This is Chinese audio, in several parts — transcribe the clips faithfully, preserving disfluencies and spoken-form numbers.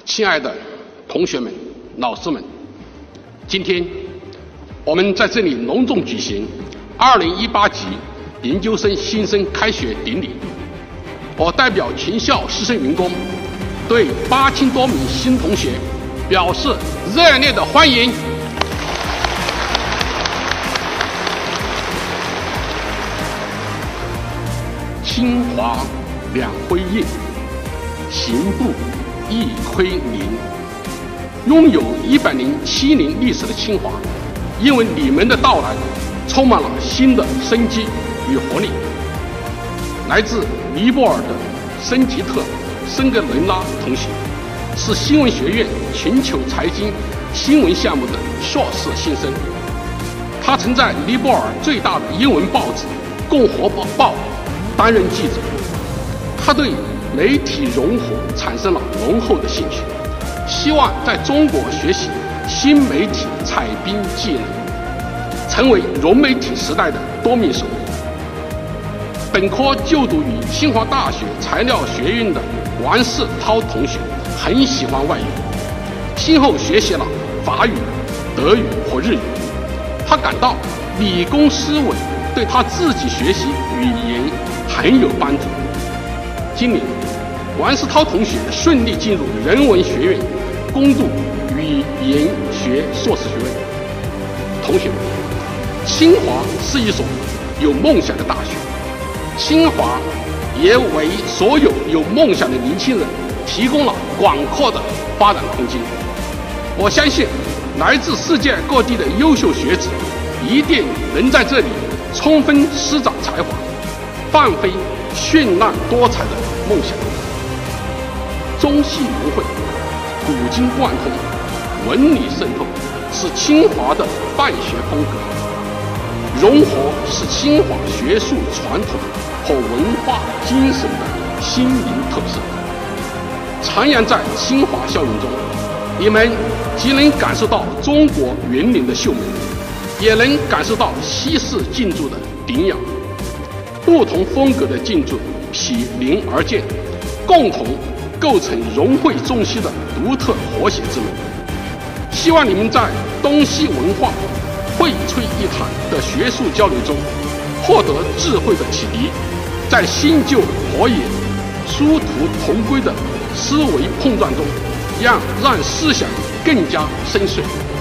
亲爱的同学们、老师们，今天我们在这里隆重举行二零一八级研究生新生开学典礼。我代表全校师生员工，对八千多名新同学表示热烈的欢迎。清华两辉映，行步一窥明。拥有一百零七年历史的清华，因为你们的到来，充满了新的生机与活力。来自尼泊尔的申吉特·申格伦拉同学，是新闻学院全球财经新闻项目的硕士新生。他曾在尼泊尔最大的英文报纸《共和报》担任记者。他对媒体融合产生了浓厚的兴趣，希望在中国学习新媒体采编技能，成为融媒体时代的多面手。本科就读于清华大学材料学院的王世涛同学很喜欢外语，先后学习了法语、德语和日语。他感到理工思维对他自己学习语言很有帮助。今年，王世涛同学顺利进入人文学院攻读语言学硕士学位。同学们，清华是一所有梦想的大学，清华也为所有有梦想的年轻人提供了广阔的发展空间。我相信，来自世界各地的优秀学子一定能在这里充分施展才华，放飞绚烂多彩的梦想。中西融汇，古今贯通，文理渗透，是清华的办学风格。融合是清华学术传统和文化精神的鲜明特色。徜徉在清华校园中，你们既能感受到中国园林的秀美，也能感受到西式建筑的典雅。不同风格的建筑毗邻而建，共同构成融汇中西的独特和谐之美。希望你们在东西文化荟萃一谈的学术交流中，获得智慧的启迪，在新旧和也、殊途同归的思维碰撞中，让让思想更加深邃。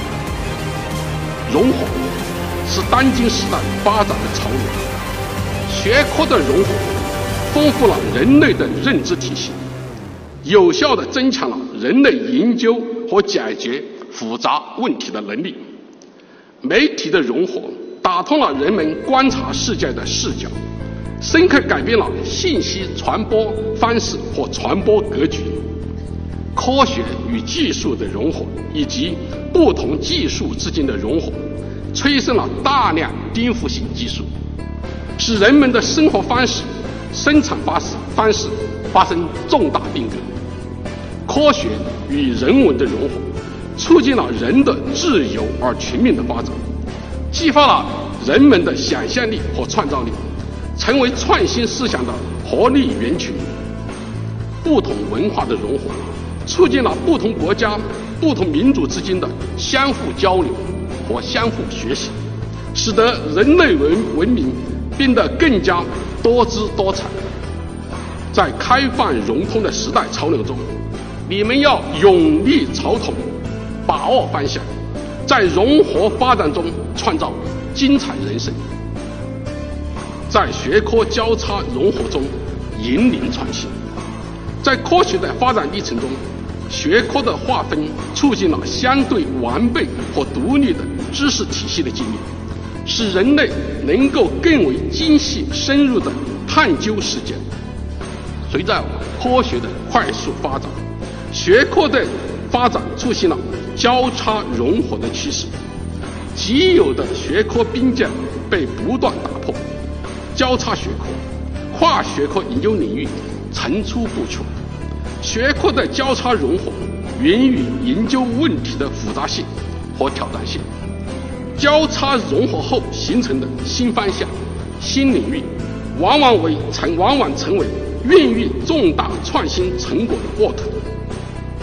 融合是当今时代发展的潮流，学科的融合丰富了人类的认知体系，有效地增强了人类研究和解决复杂问题的能力。媒体的融合打通了人们观察世界的视角，深刻改变了信息传播方式和传播格局。科学与技术的融合以及不同技术之间的融合，催生了大量颠覆性技术，使人们的生活方式、生产方式方式发生重大变革。科学与人文的融合，促进了人的自由而全面的发展，激发了人们的想象力和创造力，成为创新思想的活力源泉。不同文化的融合，促进了不同国家、不同民族之间的相互交流和相互学习，使得人类文文明变得更加多姿多彩。在开放融通的时代潮流中，你们要勇立潮头，把握方向，在融合发展中创造精彩人生，在学科交叉融合中引领创新。在科学的发展历程中，学科的划分促进了相对完备和独立的知识体系的建立，使人类能够更为精细深入地探究世界。随着科学的快速发展，学科的发展出现了交叉融合的趋势，既有的学科边界被不断打破，交叉学科、跨学科研究领域层出不穷。学科的交叉融合源于研究问题的复杂性和挑战性，交叉融合后形成的新方向、新领域，往往为成往往成为孕育重大创新成果的沃土。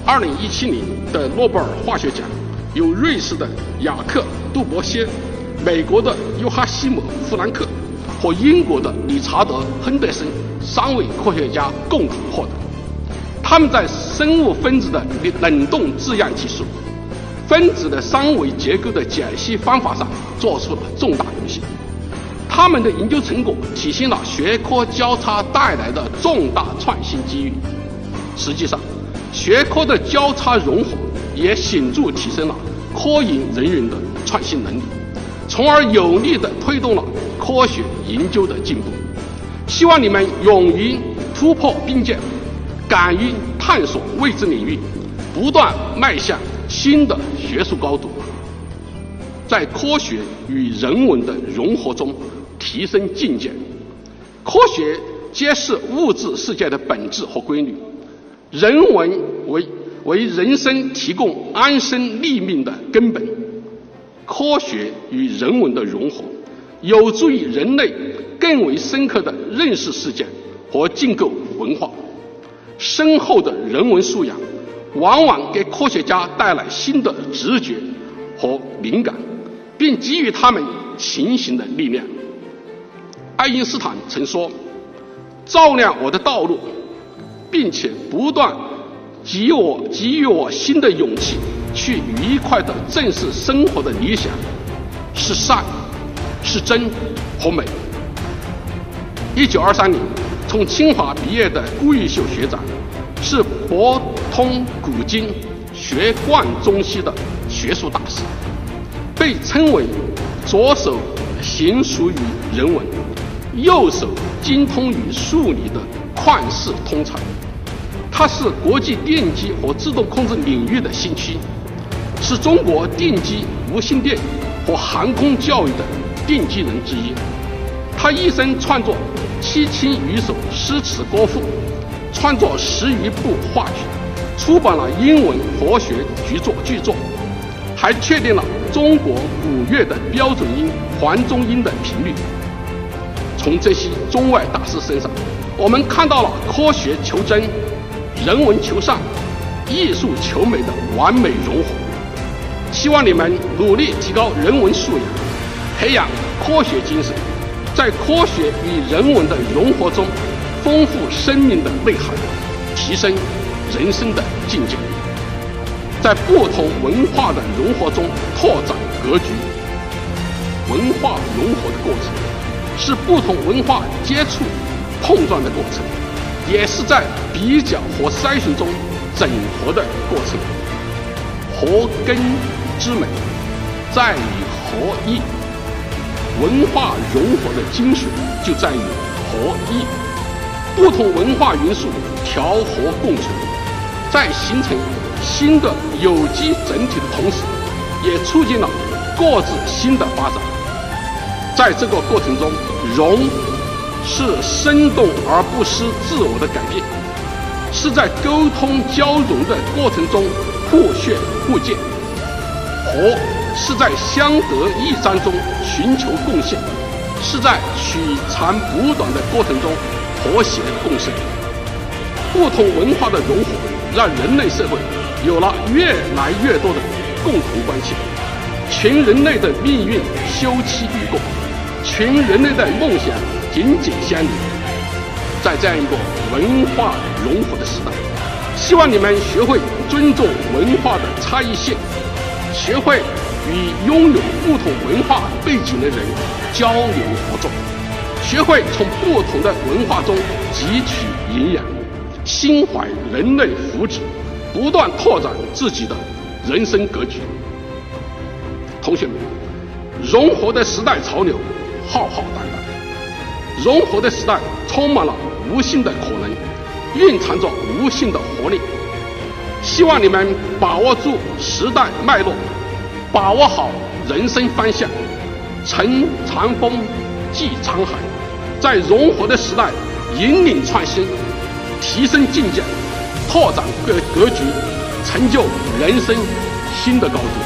二零一七年的诺贝尔化学奖由瑞士的雅克·杜伯歇、美国的约哈希姆·弗兰克和英国的理查德·亨德森三位科学家共同获得。他们在生物分子的冷冻制样技术、分子的三维结构的解析方法上做出了重大贡献。他们的研究成果体现了学科交叉带来的重大创新机遇。实际上，学科的交叉融合也显著提升了科研人员的创新能力，从而有力地推动了科学研究的进步。希望你们勇于突破边界，敢于探索未知领域，不断迈向新的学术高度，在科学与人文的融合中提升境界。科学揭示物质世界的本质和规律，人文为为人生提供安身立命的根本。科学与人文的融合，有助于人类更为深刻地认识世界和建构文化。深厚的人文素养往往给科学家带来新的直觉和灵感，并给予他们前行的力量。爱因斯坦曾说：“照亮我的道路，并且不断给予我给予我新的勇气，去愉快地正视生活的理想，是善，是真和美。”一九二三年，从清华毕业的顾玉秀学长，是博通古今、学贯中西的学术大师，被称为左手娴熟于人文，右手精通于数理的旷世通才。他是国际电机和自动控制领域的先驱，是中国电机、无线电和航空教育的奠基人之一。他一生创作七千余首诗词歌赋，创作十余部话剧，出版了英文佛学巨作巨作，还确定了中国古乐的标准音黄中音的频率。从这些中外大师身上，我们看到了科学求真、人文求善、艺术求美的完美融合。希望你们努力提高人文素养，培养科学精神，在科学与人文的融合中丰富生命的内涵，提升人生的境界，在不同文化的融合中拓展格局。文化融合的过程是不同文化接触碰撞的过程，也是在比较和筛选中整合的过程。合根之美在于合一，文化融合的精髓就在于合一。不同文化元素调和共存，在形成新的有机整体的同时，也促进了各自新的发展。在这个过程中，融是生动而不失自我的改变，是在沟通交融的过程中互血互鉴；和是在相得益彰中寻求贡献，是在取长补短的过程中和谐共生。不同文化的融合，让人类社会有了越来越多的共同关系，全人类的命运休戚与共，全人类的梦想紧紧相连。在这样一个文化融合的时代，希望你们学会尊重文化的差异性，学会与拥有不同文化背景的人交流合作，学会从不同的文化中汲取营养，心怀人类福祉，不断拓展自己的人生格局。同学们，融合的时代潮流浩浩荡荡，融合的时代充满了无限的可能，蕴藏着无限的活力。希望你们把握住时代脉络，把握好人生方向，乘长风济沧海，在融合的时代引领创新，提升境界，拓展格格局，成就人生新的高度。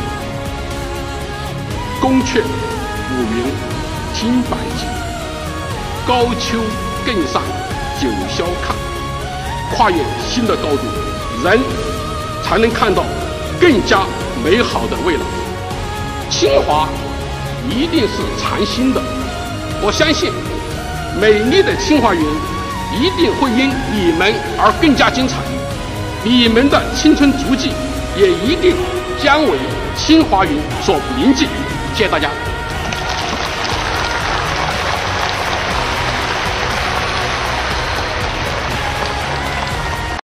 宫阙五云听百景，高丘更上九霄看。跨越新的高度，人才能看到更加美好的未来。清华一定是崭新的，我相信美丽的清华园一定会因你们而更加精彩，你们的青春足迹也一定将为清华园所铭记。谢谢大家。